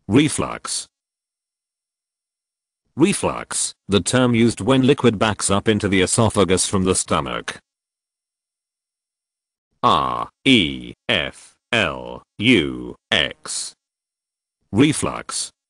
Reflux. Reflux, the term used when liquid backs up into the esophagus from the stomach. R-E-F-L-U-X. Reflux.